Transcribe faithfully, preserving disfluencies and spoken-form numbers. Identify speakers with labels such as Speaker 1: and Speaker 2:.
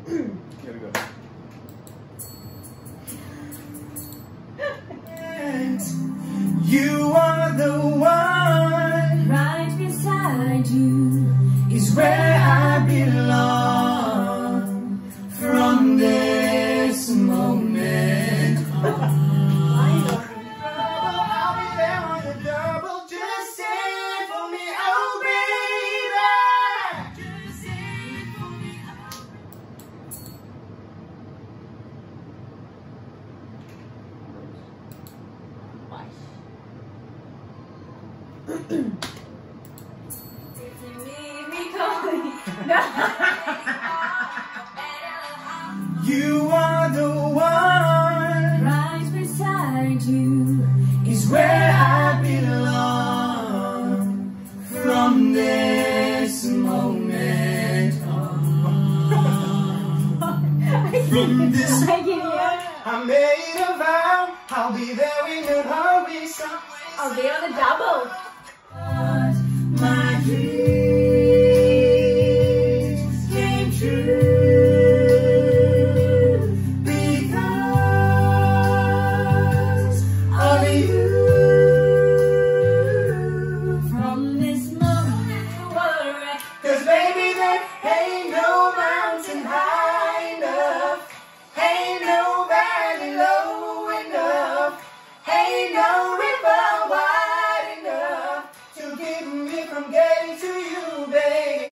Speaker 1: Here we go. You are the one.
Speaker 2: Right beside you
Speaker 1: Is where I belong. From this moment on. I'll be there on the double. Just sing for me, oh baby. Just sing for me, You are the one.
Speaker 2: Right beside you
Speaker 1: Is where I belong. From this moment on. From this
Speaker 2: I can hear.
Speaker 1: I made a vow. I'll be there in a hurry.
Speaker 2: I'll be on the double.